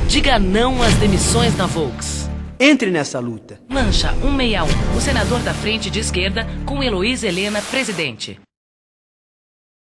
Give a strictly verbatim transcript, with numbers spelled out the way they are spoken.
Diga não às demissões na Volks. Entre nessa luta. Mancha cento e sessenta e um, o senador da Frente de Esquerda com Heloísa Helena, presidente.